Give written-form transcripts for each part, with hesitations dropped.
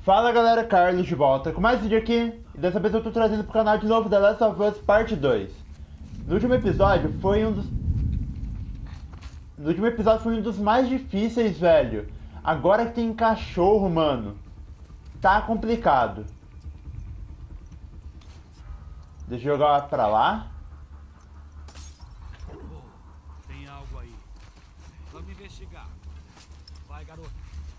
Fala galera, Carlos de volta com mais vídeo aqui. E dessa vez eu tô trazendo pro canal de novo The Last of Us Parte 2. No último episódio foi um dos mais difíceis, velho. Agora que tem cachorro, mano, tá complicado. Deixa eu jogar pra lá. Tem algo aí. Vamos investigar. Vai, garoto.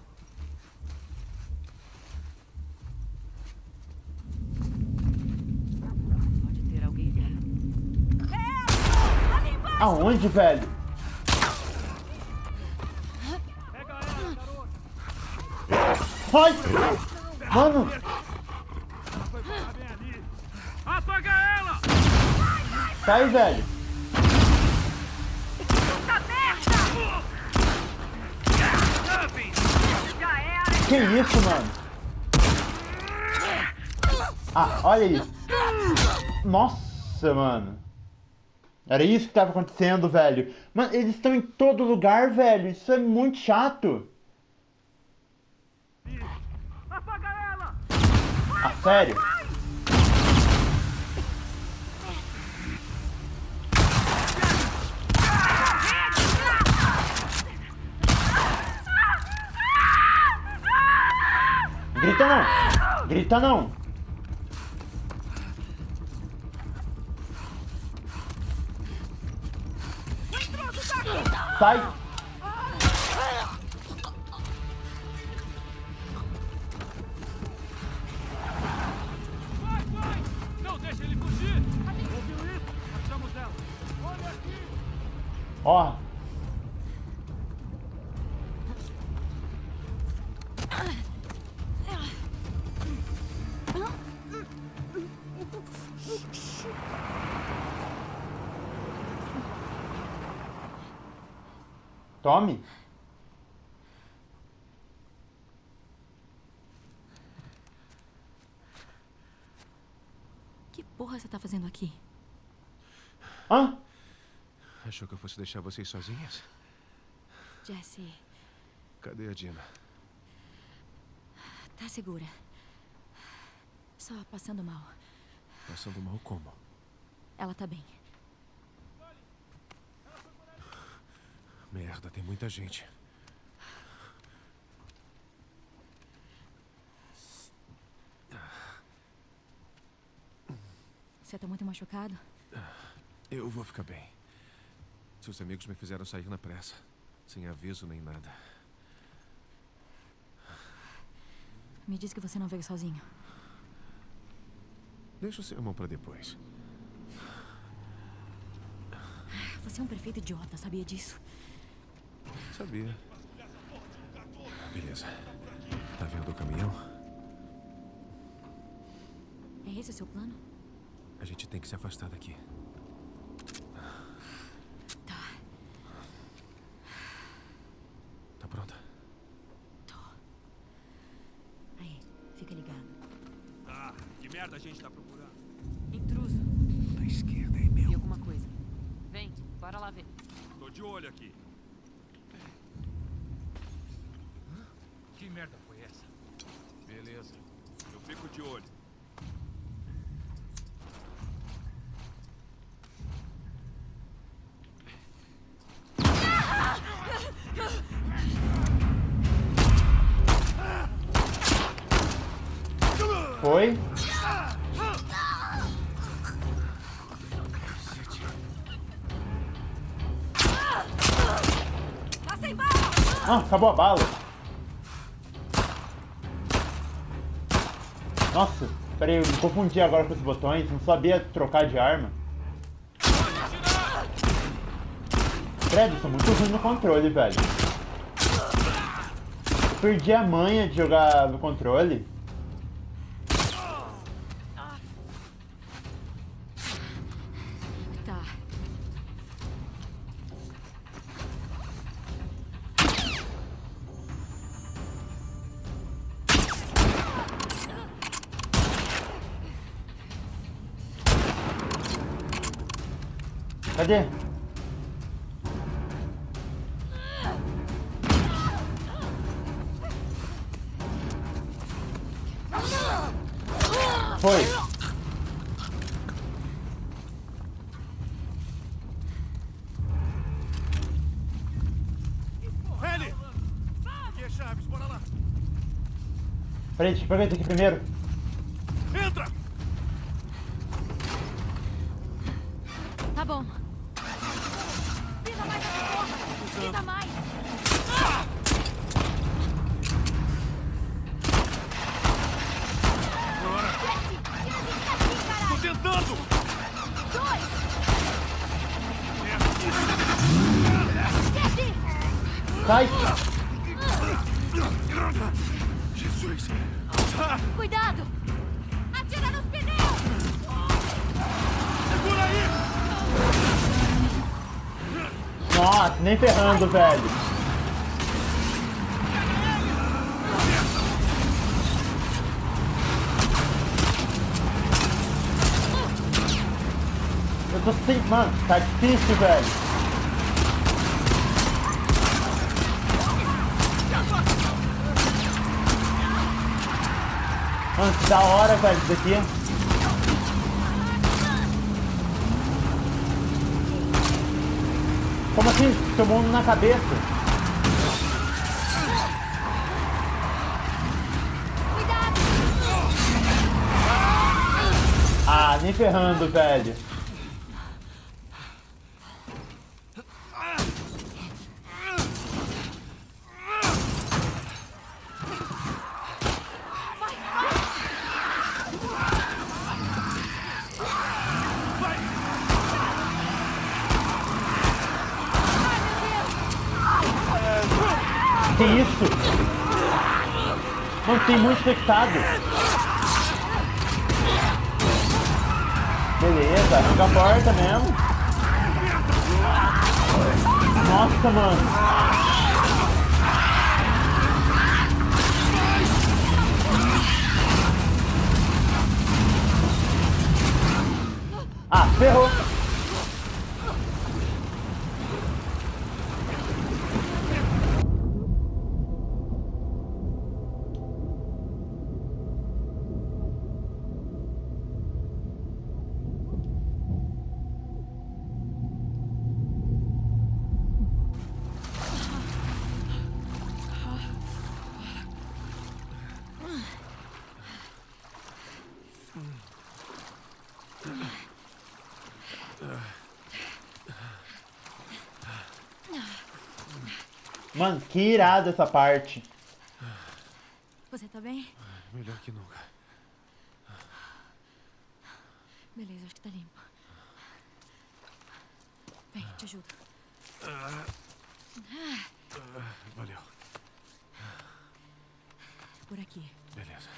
Pode ter alguém lá. Aonde, velho? Pega ela, garoto. Ai! Mano! Ela foi parar bem ali. Apaga ela! Sai, velho! Já era! Que isso, mano? Ah, olha isso! Nossa, mano! Era isso que tava acontecendo, velho. Mano, eles estão em todo lugar, velho. Isso é muito chato. Apaga ela! Ah, sério? Grita não! Grita não! Sai! Vai! Não deixa ele fugir! Ouviu isso? Achamos ela! Olha aqui! Ó! Tome! Que porra você tá fazendo aqui? Hã? Achou que eu fosse deixar vocês sozinhas? Jessie, Cadê a Dina? tá segura. Só passando mal. Passando mal como? Ela tá bem. Merda, tem muita gente. Você tá muito machucado? Eu vou ficar bem. Seus amigos me fizeram sair na pressa. Sem aviso nem nada. Me diz que você não veio sozinho. Deixa o seu irmão pra depois. Você é um perfeito idiota, sabia disso? Sabia. Beleza. Tá vendo o caminhão? É esse o seu plano? A gente tem que se afastar daqui. Tá, Tá pronta? tô. Aí, fica ligado. Tá, que merda a gente tá procurando? Intruso. Da esquerda, é Vi meu. alguma coisa. Vem, bora lá ver. Tô de olho aqui. Que merda foi essa? Beleza. Eu fico de olho. Foi? Tá sem bala! Ah, acabou a bala. Nossa, peraí, eu me confundi agora com os botões. Não sabia trocar de arma. Credo, eu sou muito ruim no controle, velho. Eu perdi a manha de jogar no controle. Tá. Cadê? Foi. Ellie! Aqui é Chaves, bora lá! Peraí, deixa eu pegar esse aqui primeiro. Entra! Tá bom. Pisa mais essa porra! Pisa mais! Tô tentando! 2! Sai! Jesus! Cuidado! Atira nos pneus! Segura aí! Nossa, nem ferrando, velho. Eu tô sem... Mano, tá difícil, velho. Mano, que da hora, velho, isso daqui. Como assim? Tomou um na cabeça? Cuidado! Ah, nem ferrando, velho. Que isso? Mano, tem muito infectado. Beleza, arranca a porta mesmo. Nossa, mano. Ah, ferrou. Mano, que irado essa parte. Você tá bem? Melhor que nunca. Beleza, acho que tá limpo. Vem, te ajudo. Valeu. Por aqui. Beleza.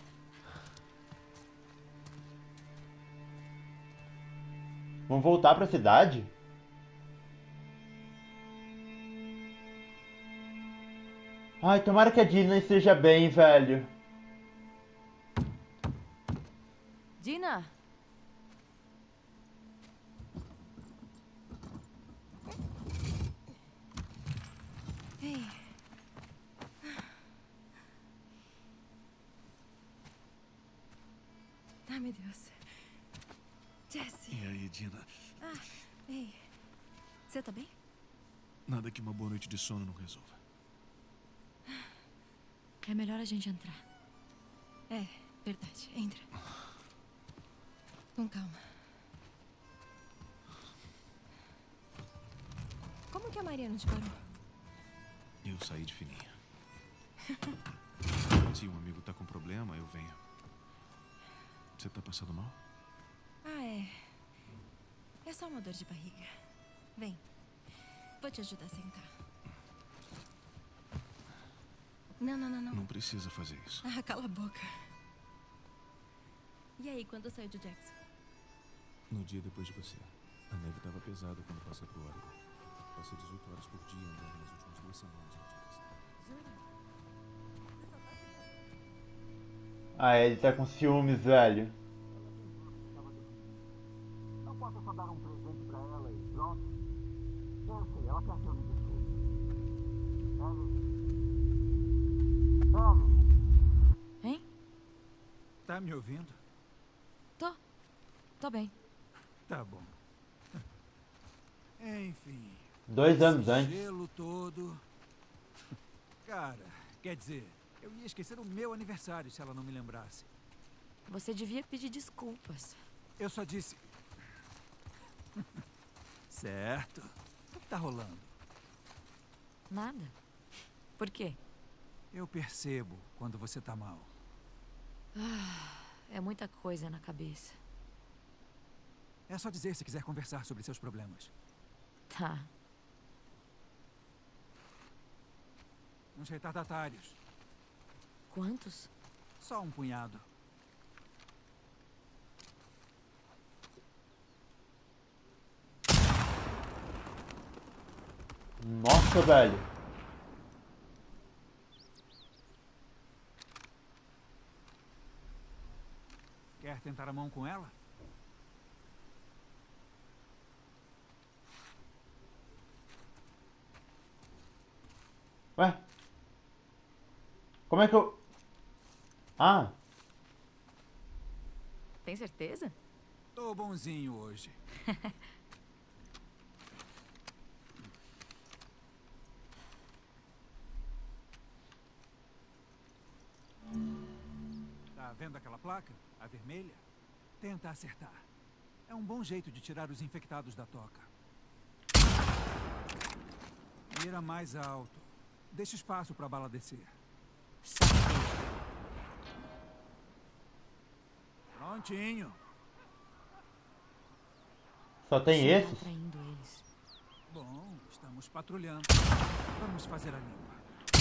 Vamos voltar pra cidade? Ai, tomara que a Dina esteja bem, velho. Dina! Ei. Ai, meu Deus. Jesse. E aí, Dina? Ah, ei. Você tá bem? Nada que uma boa noite de sono não resolva. É melhor a gente entrar. É, verdade. Entra. Com calma. Como que a Maria não te parou? Eu saí de fininho. Se um amigo tá com problema, eu venho. Você tá passando mal? Ah, é. É só uma dor de barriga. Vem. Vou te ajudar a sentar. Não. Não precisa fazer isso. Ah, cala a boca. E aí, quando saiu de Jackson? No dia depois de você. A neve tava pesada quando passei pro Oregon. Passei 18 horas por dia andando nas últimas 2 semanas no Jackson. Ah, ele tá com ciúmes, velho. Não posso só dar um presente pra ela e pronto. Eu sei, ela quer ciúmes de tudo. Hein? Tá me ouvindo? Tô bem. Tá bom. Enfim. 2 anos esse antes. gelo todo. Cara, quer dizer, eu ia esquecer o meu aniversário se ela não me lembrasse. Você devia pedir desculpas. Eu só disse... Certo. O que tá rolando? Nada. Por quê? Eu percebo quando você tá mal. É muita coisa na cabeça. É só dizer se quiser conversar sobre seus problemas. Tá. Uns retardatários. Quantos? Só um punhado. Nossa, velho. Quer tentar a mão com ela? Ué? Como é que eu... Ah, Tem certeza? Tô bonzinho hoje. Tá vendo aquela placa? A vermelha? Tenta acertar. É um bom jeito de tirar os infectados da toca. Mira mais alto. Deixa espaço pra bala descer. Prontinho. só tem Você tá esses? atraindo eles. Bom, estamos patrulhando. Vamos fazer a limpa.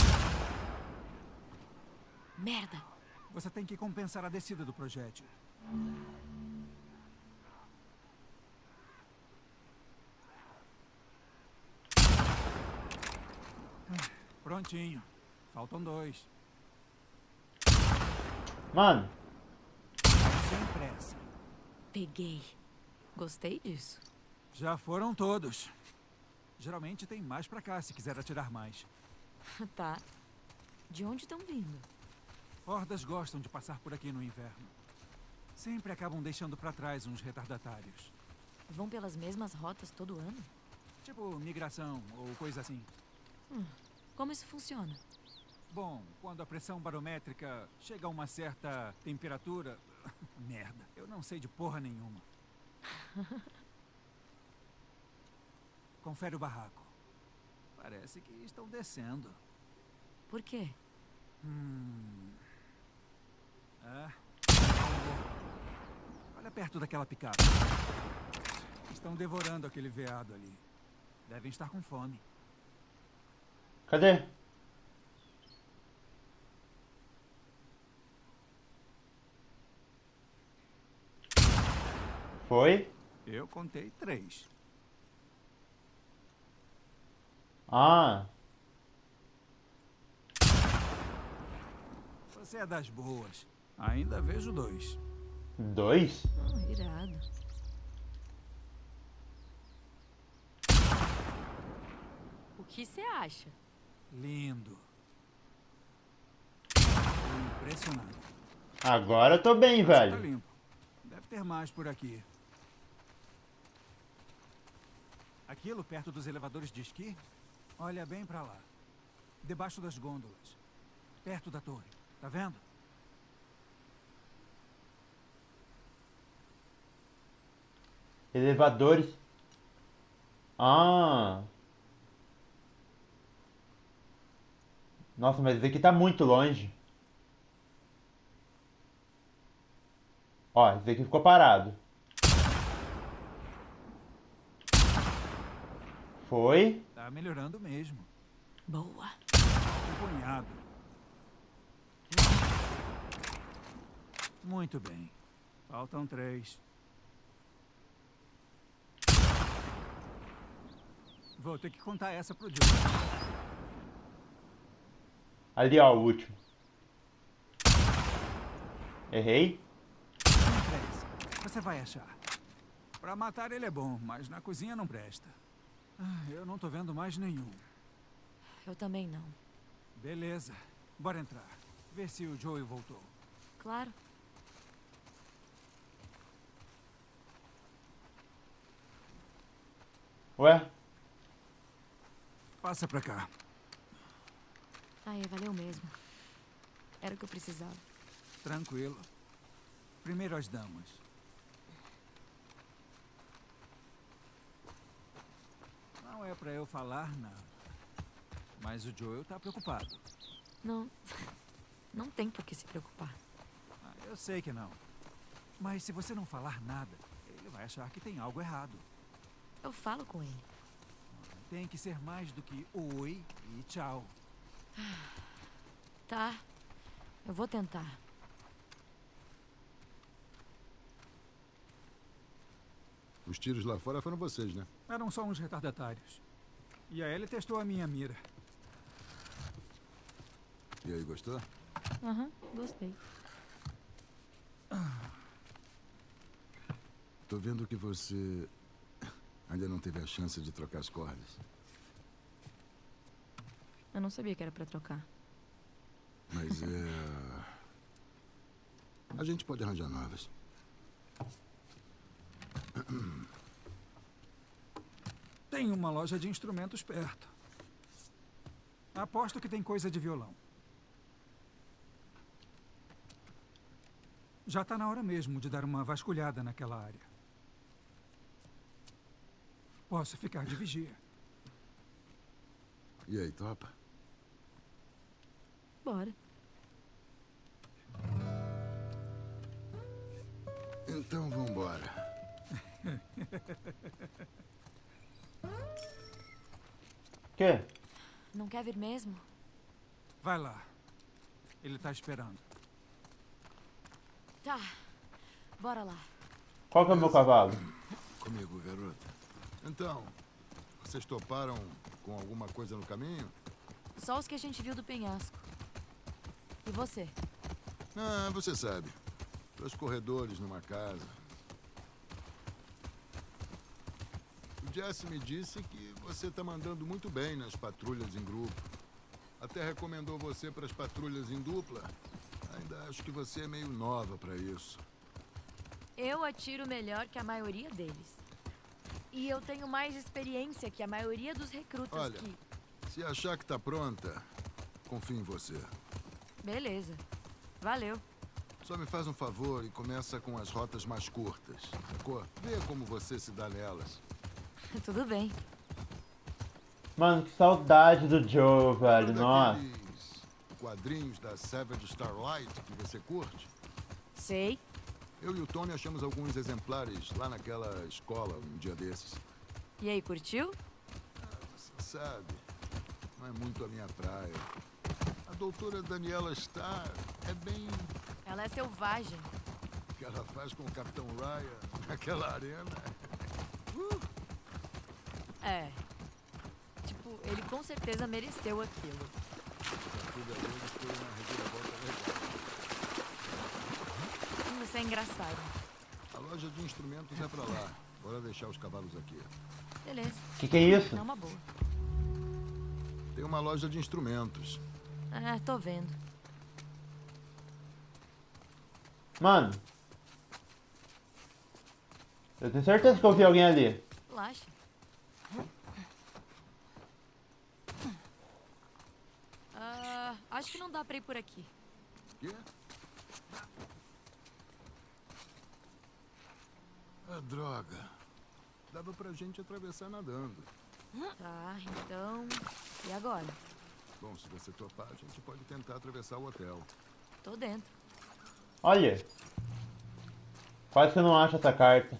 Merda! Você tem que compensar a descida do projétil. Prontinho. Faltam 2. Mano, Sem pressa. Peguei. Gostei disso. Já foram todos. Geralmente tem mais pra cá se quiser atirar mais. Tá. De onde estão vindo? Hordas gostam de passar por aqui no inverno. Sempre acabam deixando pra trás uns retardatários. Vão pelas mesmas rotas todo ano? Tipo migração ou coisa assim. Como isso funciona? Bom, quando a pressão barométrica chega a uma certa temperatura... Merda, eu não sei de porra nenhuma. Confere o barraco. Parece que estão descendo. Por quê? Olha perto daquela picape. Estão devorando aquele veado ali. Devem estar com fome. cadê? Foi? Eu contei 3. Ah, Você é das boas. Ainda vejo 2. 2? Irado. O que você acha? Lindo. Tô impressionado. Agora eu tô bem, Tá velho. limpo. Deve ter mais por aqui. Aquilo perto dos elevadores de esqui? Olha bem pra lá. Debaixo das gôndolas. Perto da torre. Tá vendo? Elevadores. Ah. Nossa, mas esse aqui tá muito longe. Ó, esse aqui ficou parado. Foi. Tá melhorando mesmo. Boa. Um punhado. Muito bem. Faltam 3. Vou ter que contar essa pro Joe. Ali, ó, o último. Errei. 3. Você vai achar. Pra matar ele é bom, mas na cozinha não presta. Eu não tô vendo mais nenhum. Eu também não. Beleza. Bora entrar. Ver se o Joey voltou. Claro. Ué? Passa pra cá. Ai, valeu mesmo. Era o que eu precisava. Tranquilo. Primeiro as damas. Não é pra eu falar nada. Mas o Joel tá preocupado. Não. Não tem por que se preocupar. Eu sei que não. Mas se você não falar nada, ele vai achar que tem algo errado. Eu falo com ele. Tem que ser mais do que oi e tchau. Tá. Eu vou tentar. Os tiros lá fora foram vocês, né? Eram só uns retardatários. E a Ellie testou a minha mira. E aí, gostou? Aham, gostei. Tô vendo que você ainda não teve a chance de trocar as cordas. Eu não sabia que era pra trocar. Mas a gente pode arranjar novas. Tem uma loja de instrumentos perto. Aposto que tem coisa de violão. Já tá na hora mesmo de dar uma vasculhada naquela área. Posso ficar de vigia. E aí, topa? Bora. Então vambora. Quê? Não quer vir mesmo? Vai lá. Ele tá esperando. Tá. Bora lá. Qual que é o meu cavalo? Comigo, garota. Então, vocês toparam com alguma coisa no caminho? Só os que a gente viu do penhasco. E você? Ah, você sabe. Dois corredores numa casa. O Jesse me disse que você tá mandando muito bem nas patrulhas em grupo. Até recomendou você para as patrulhas em dupla. Ainda acho que você é meio nova para isso. Eu atiro melhor que a maioria deles. E eu tenho mais experiência que a maioria dos recrutas Olha, se achar que tá pronta, confio em você. Beleza. Valeu. Só me faz um favor e começa com as rotas mais curtas, sacou? Vê como você se dá nelas. Tudo bem. Mano, que saudade do Joe, velho. Lembra Nossa. daqueles quadrinhos da Savage Starlight que você curte? Sei. Eu e o Tony achamos alguns exemplares lá naquela escola um dia desses. E aí, curtiu? Você sabe, não é muito a minha praia. A doutora Daniela Starr é bem... Ela é selvagem. o que ela faz com o Capitão Ryan naquela arena. É. Tipo, ele com certeza mereceu aquilo. A fuga dele foi uma reviravolta legal. Você é engraçado. A loja de instrumentos é pra lá. Bora deixar os cavalos aqui. Beleza. Que é isso? É uma boa. Tem uma loja de instrumentos. É, tô vendo. Mano. Eu tenho certeza que eu vi alguém ali. Relaxa. Acho que não dá pra ir por aqui. Quê? Ah, droga. Dava pra gente atravessar nadando. Tá, então... E agora? Bom, se você topar, a gente pode tentar atravessar o hotel. Tô dentro. Olha. Quase que eu não acho essa carta.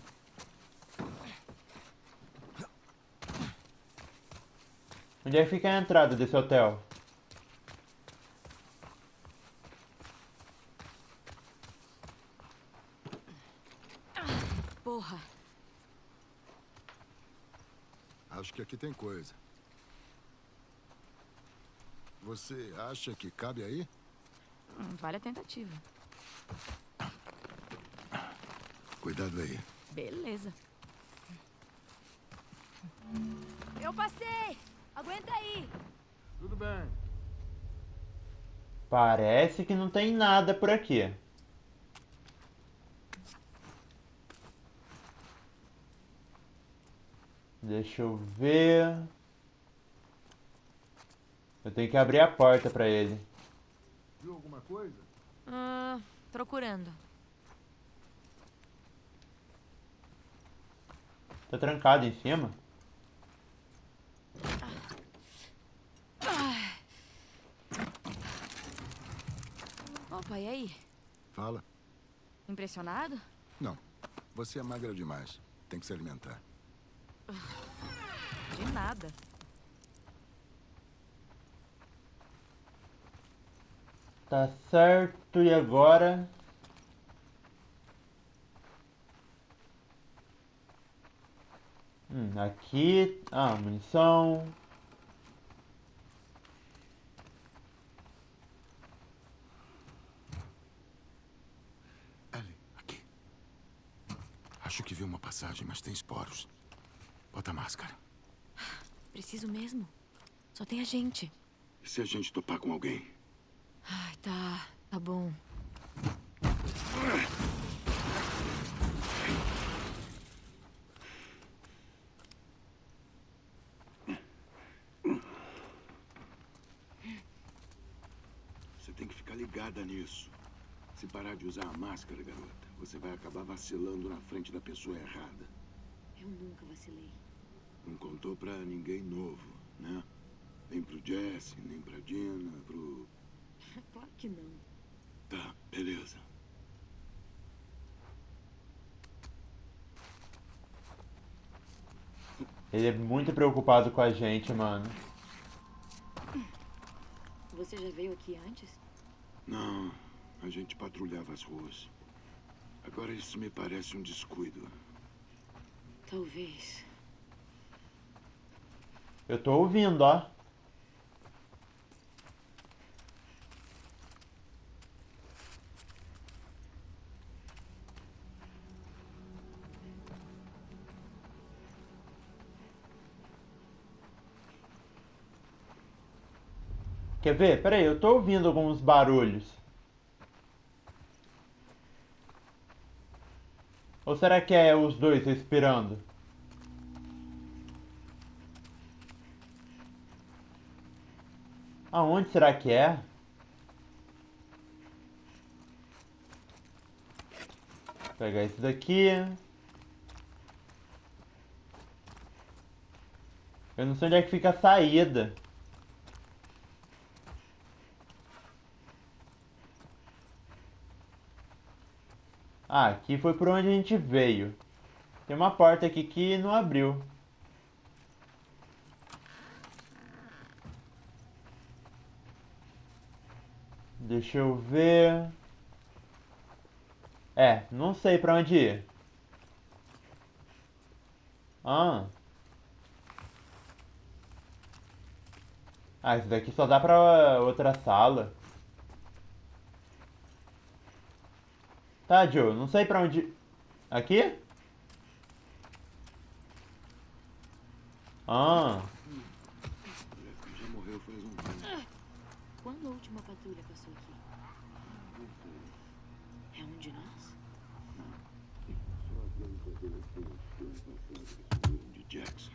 Onde é que fica a entrada desse hotel? Porra. Acho que aqui tem coisa. Você acha que cabe aí? Vale a tentativa. Cuidado aí. Beleza. Eu passei! Aguenta aí! Tudo bem. Parece que não tem nada por aqui. Deixa eu ver. Eu tenho que abrir a porta pra ele. Viu alguma coisa? Procurando. Tá trancado em cima? Opa, e aí? Fala. Impressionado? Não. Você é magra demais. Tem que se alimentar. De nada. Tá certo, e agora? Aqui... Ah, munição... Ellie, aqui. Acho que vi uma passagem, mas tem esporos. Bota a máscara. Preciso mesmo. Só tem a gente. E se a gente topar com alguém? Ai, tá bom. Você tem que ficar ligada nisso. Se parar de usar a máscara, garota, você vai acabar vacilando na frente da pessoa errada. Eu nunca vacilei. Não contou pra ninguém novo, né? Nem pro Jesse, nem pra Dina, pro... Claro que não. Tá, beleza. Ele é muito preocupado com a gente, mano. Você já veio aqui antes? Não, a gente patrulhava as ruas. Agora isso me parece um descuido. Talvez. Eu tô ouvindo, ó. Quer ver? Pera aí, eu tô ouvindo alguns barulhos. Ou será que é os dois respirando? Aonde será que é? Vou pegar esse daqui. Eu não sei onde é que fica a saída. Ah, aqui foi por onde a gente veio. Tem uma porta aqui que não abriu. Deixa eu ver. É, não sei pra onde ir. Ah, esse daqui só dá pra outra sala. Tá, Joe, não sei pra onde... Aqui? Ah, Já morreu faz um tempo. Quando a última patrulha passou aqui? É um de nós? De Jackson.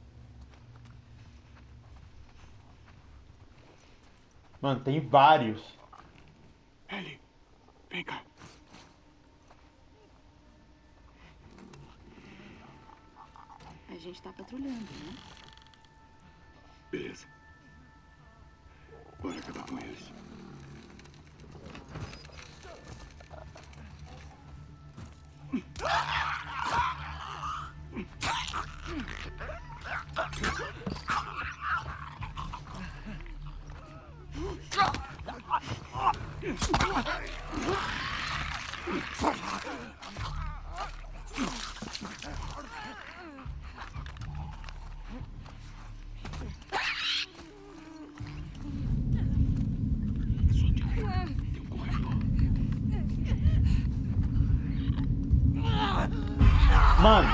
mano, tem vários. Ellie, vem cá. A gente tá patrulhando, né? Beleza. Bora acabar com eles. Mano.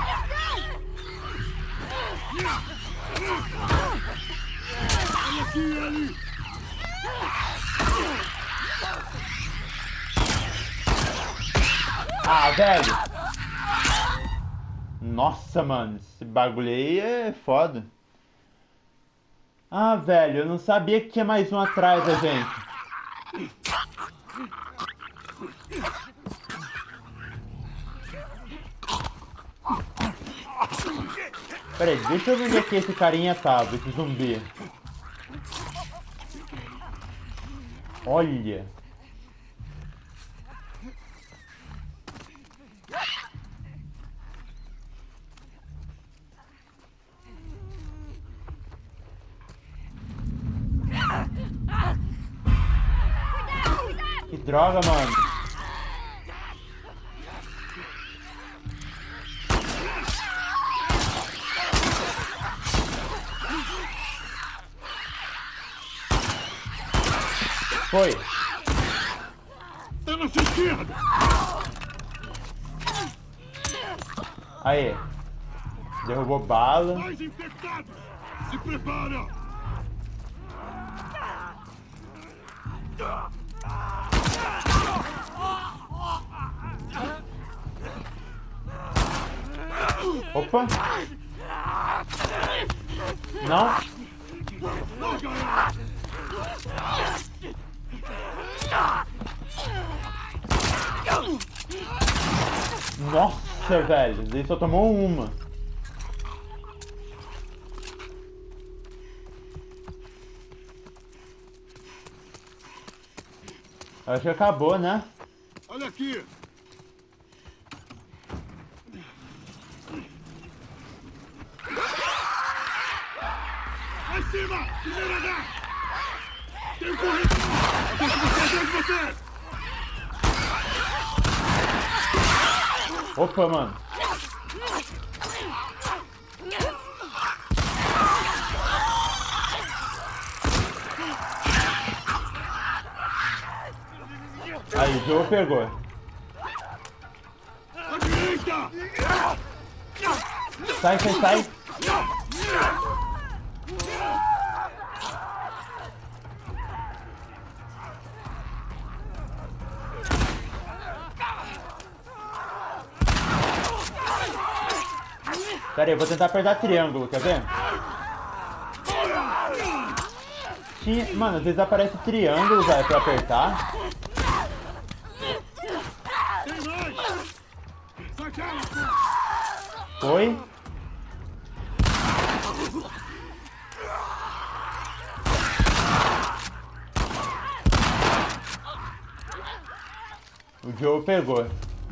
Ah, velho. Nossa, mano, esse bagulho aí é foda. Ah, velho, eu não sabia que tinha mais um atrás da gente. Pera aí, deixa eu ver onde é que esse carinha tava, esse zumbi. Olha. Que droga, mano. Foi. Tá na sua esquerda! Aí. Derrubou bala. Mais infectados! Se prepara! Opa. Não. Nossa, velho. Ele só tomou uma. Acho que acabou, né? Olha aqui! Lá em cima! Primeiro H! Tem um corredor! Deixa eu atrás de você! Opa, mano. Aí, o Joe pegou. À direita! Sai, sai, sai. Pera aí, eu vou tentar apertar triângulo, quer ver? Mano, às vezes aparece triângulo, velho, pra apertar. Tem mais! Saquela! Foi. O Joe pegou.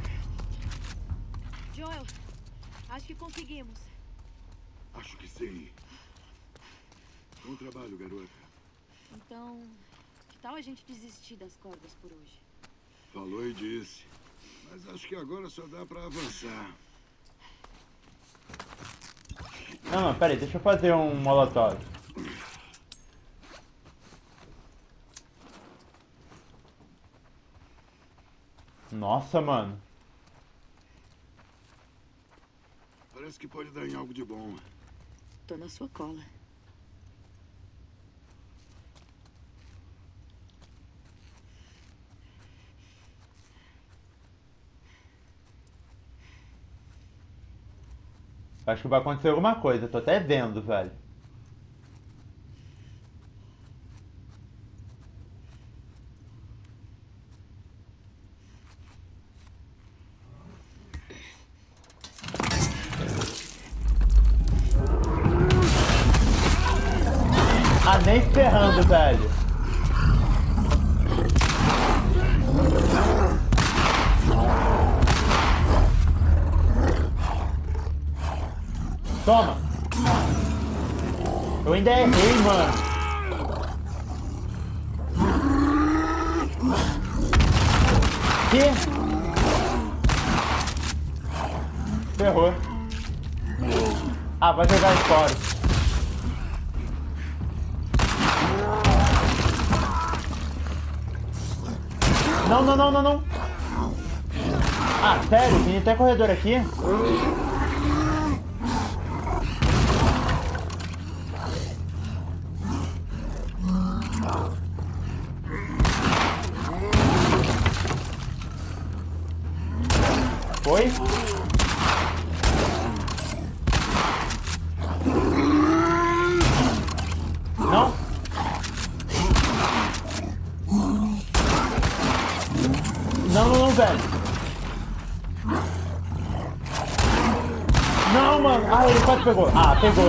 Joel, acho que conseguimos. Acho que sim. Bom trabalho, garota. Então, que tal a gente desistir das cordas por hoje? Falou e disse. Mas acho que agora só dá pra avançar. Não, pera aí, deixa eu fazer um molotov. Nossa, mano. Parece que pode dar em algo de bom. Tô na sua cola. Acho que vai acontecer alguma coisa, tô até vendo, velho. Ah, nem ferrando, velho. Toma! Eu ainda errei, mano. Que? Ferrou. Ah, vai jogar fora. Não, não, não, não, não. Ah, sério? Tem até corredor aqui? Foi? Não? Não, velho. Não, mano. Ah, ele quase pegou. Ah, pegou.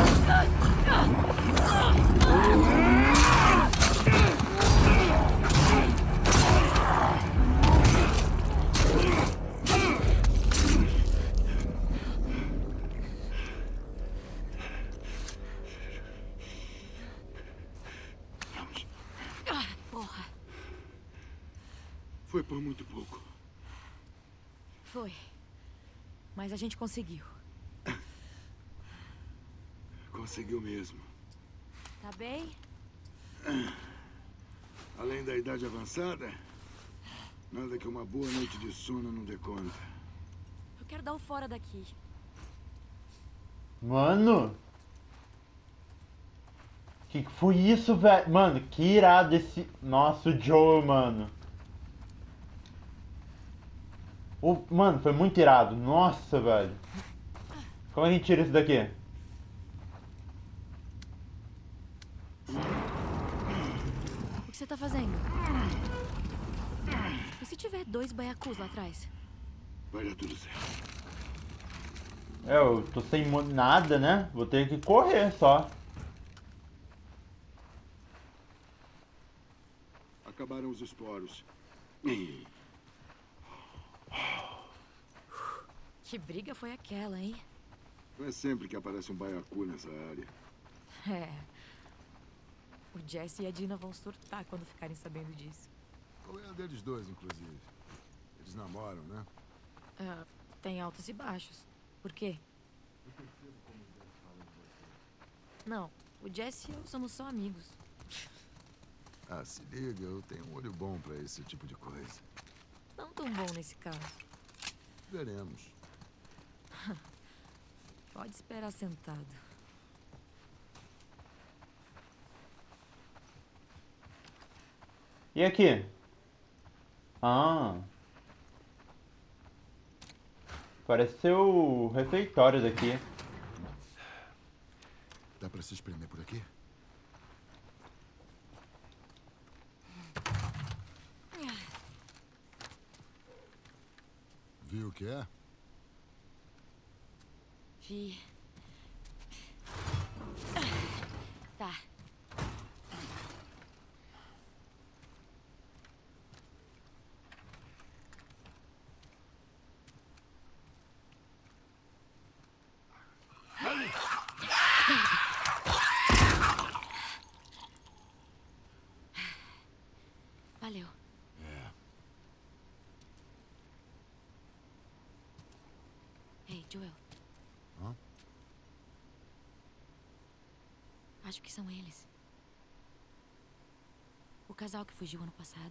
Foi por muito pouco. Foi. Mas a gente conseguiu. Conseguiu mesmo. Tá bem? Além da idade avançada, nada que uma boa noite de sono não dê conta. Eu quero dar o fora daqui. Mano. Que foi isso, velho? Mano, que irado esse... Nossa, o Joel, mano. Mano, foi muito irado. Nossa, velho. Como a gente tira isso daqui? O que você tá fazendo? E se tiver 2 baiacus lá atrás? Vai dar tudo certo. Eu tô sem nada, né? Vou ter que correr só. Acabaram os esporos. Que briga foi aquela, hein? Não é sempre que aparece um baiacu nessa área. É. O Jesse e a Dina vão surtar quando ficarem sabendo disso. Qual é a deles dois, inclusive? Eles namoram, né? Ah, tem altos e baixos. Por quê? Não, o Jesse e eu somos só amigos. Ah, se liga, eu tenho um olho bom pra esse tipo de coisa. Não tão bom nesse caso. Veremos. Pode esperar sentado. E aqui? Ah. Parece ser o refeitório daqui. Dá pra se espremer por aqui? Viu o que é? Vi. Tá. Valeu. Ei, Joel. Hã? Acho que são eles. O casal que fugiu ano passado.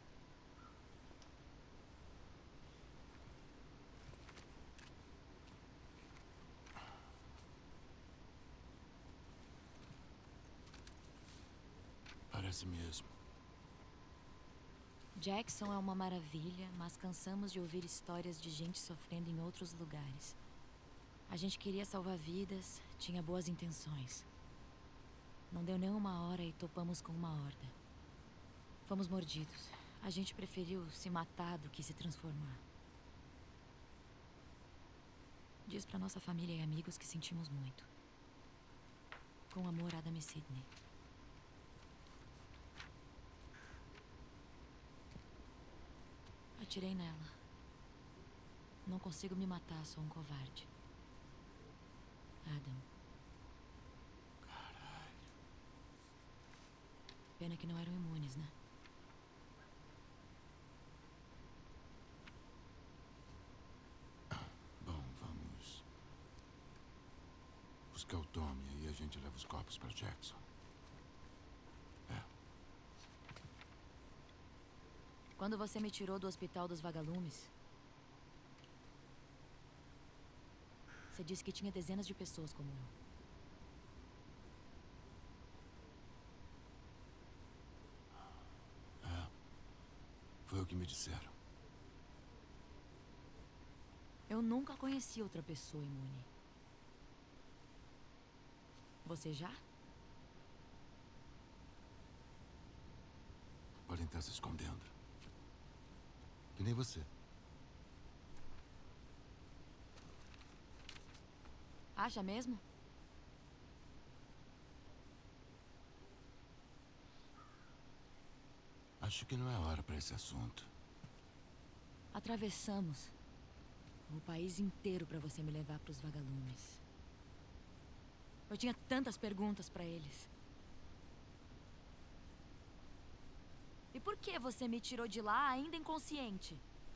Parece mesmo. Jackson é uma maravilha, mas cansamos de ouvir histórias de gente sofrendo em outros lugares. A gente queria salvar vidas, tinha boas intenções. Não deu nem uma hora e topamos com uma horda. Fomos mordidos. A gente preferiu se matar do que se transformar. Diz pra nossa família e amigos que sentimos muito. Com amor, Adam e Sidney. Atirei nela. Não consigo me matar, sou um covarde. Adam. Caralho. Pena que não eram imunes, né? Bom, vamos buscar o Tommy e a gente leva os corpos para Jackson. Quando você me tirou do hospital dos vagalumes, você disse que tinha dezenas de pessoas como eu. Foi o que me disseram. Eu nunca conheci outra pessoa imune. Você já? Podem estar se escondendo. Que nem você. Acha mesmo? Acho que não é hora para esse assunto. Atravessamos o país inteiro pra você me levar pros vagalumes. Eu tinha tantas perguntas pra eles. E por que você me tirou de lá ainda inconsciente?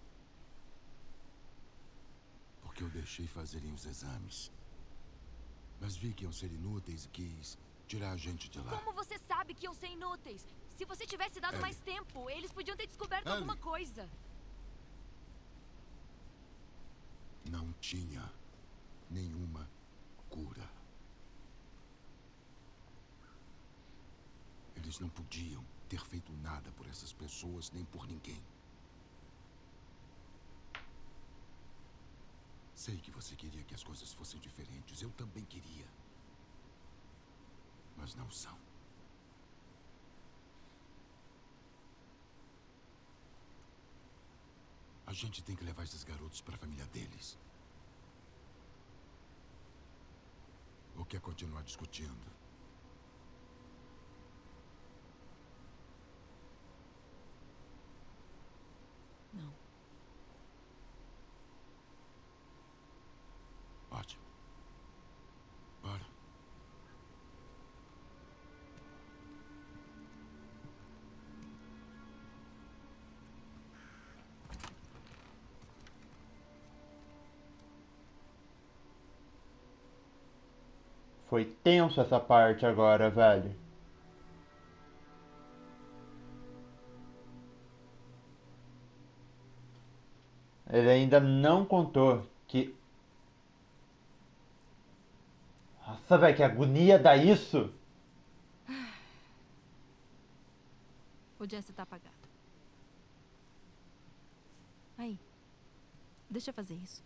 Porque eu deixei fazerem os exames. Mas vi que iam ser inúteis e quis tirar a gente de lá. Como você sabe que iam ser inúteis? Se você tivesse dado mais tempo, eles podiam ter descoberto alguma coisa. Não tinha nenhuma cura. Eles não podiam ter feito nada por essas pessoas, nem por ninguém. Sei que você queria que as coisas fossem diferentes. Eu também queria. Mas não são. A gente tem que levar esses garotos para a família deles. Ou quer continuar discutindo? Não. Ótimo. Bora. Foi tenso essa parte agora, velho. Ele ainda não contou que... Nossa, velho, que agonia dá isso! O Jesse tá apagado. Aí. Deixa eu fazer isso.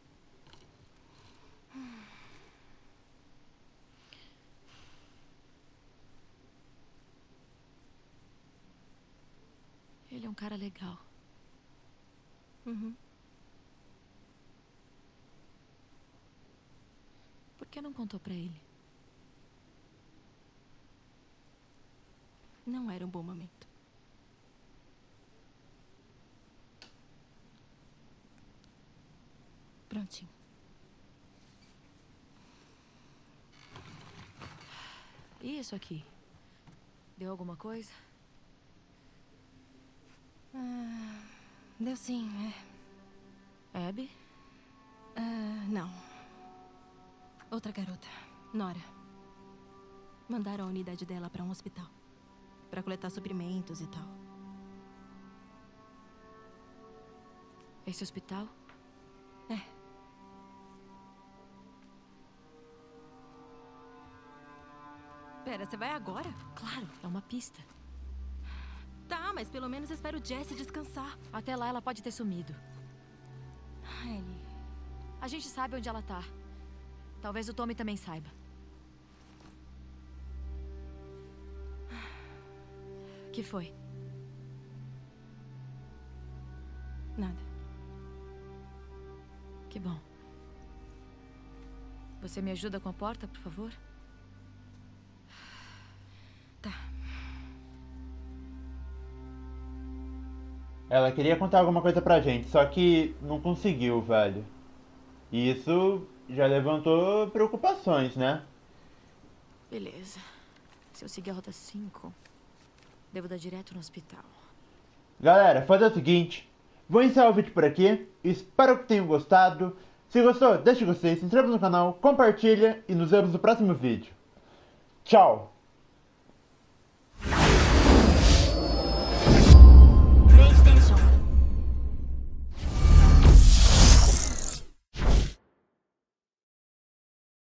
Ele é um cara legal. Uhum. Por que não contou pra ele? Não era um bom momento. Prontinho. E isso aqui? Deu alguma coisa? Deu sim, Abby? Não. Outra garota, Nora. Mandaram a unidade dela pra um hospital. Pra coletar suprimentos e tal. Esse hospital? Pera, você vai agora? Claro, é uma pista. Tá, mas pelo menos espero o Jesse descansar. Até lá ela pode ter sumido. Ellie. A gente sabe onde ela tá. Talvez o Tommy também saiba. O que foi? Nada. Que bom. Você me ajuda com a porta, por favor? Tá. Ela queria contar alguma coisa pra gente, só que não conseguiu, velho. E isso já levantou preocupações, né? Beleza. Se eu seguir a rota 5, devo dar direto no hospital. Galera, fazer o seguinte. Vou encerrar o vídeo por aqui. Espero que tenham gostado. Se gostou, deixa o gostei, se inscreva no canal, compartilha e nos vemos no próximo vídeo. Tchau!